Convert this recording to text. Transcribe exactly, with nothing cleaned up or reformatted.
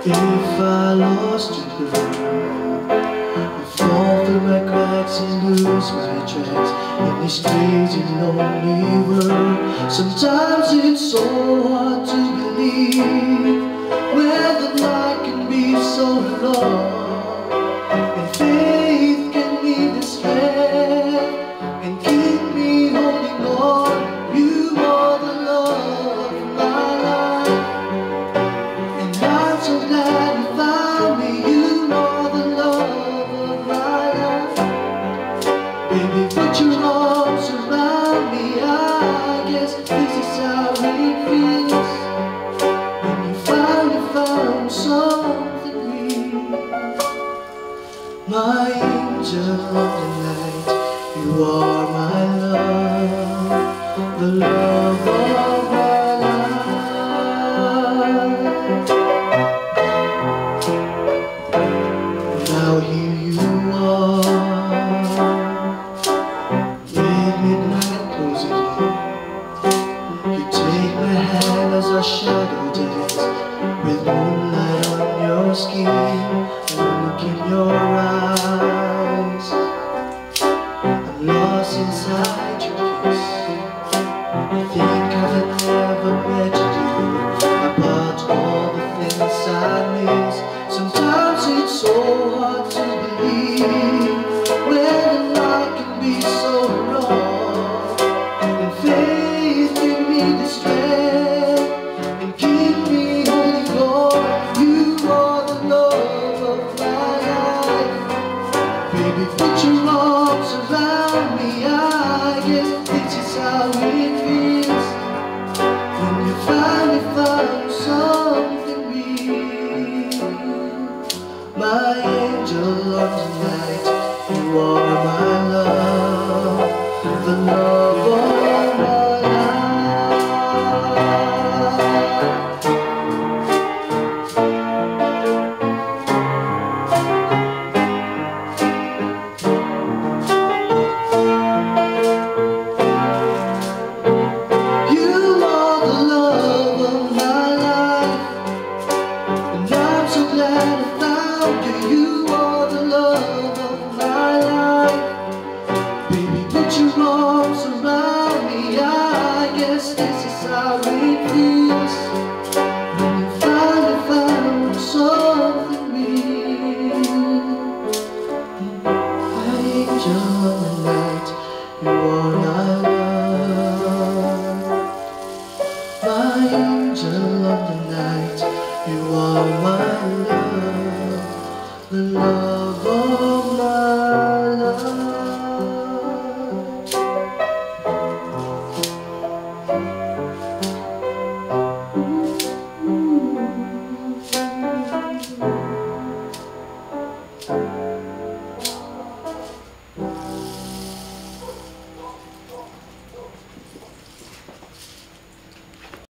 If I lost you, girl, I fall through my cracks and lose my tracks in this crazy lonely world. Sometimes it's so hard to believe where the night can be so long, and faith can be the strength and keep me holding on. You are the love of my life, and I'm so glad you found me. You are the love of my life. Baby, put your arms around me. I guess this is how it feels when you finally found something real. My angel of the night, you are my love, the love of my life. Now here you are, when midnight closing in. You take my hand as our shadow dance, with moonlight on your skin and a look in your eyes. I'm lost inside your kiss. I think I've never met you, about all the things I miss. Sometimes it's so hard to believe when the night can be so long, and faith can be the strength and keep me holding on. You are the love of my life. Baby, put your arms around me. I guess this is how it feels when you finally found something real. My angel of the night, you are my love, the love of my life. You are the love of my life, and I'm so glad I found you. You are the love of my life. Baby, put your arms around me. I guess this is how it feels when you finally found something real. My angel of the night, you are my love. My angel of the night, you are my love, the love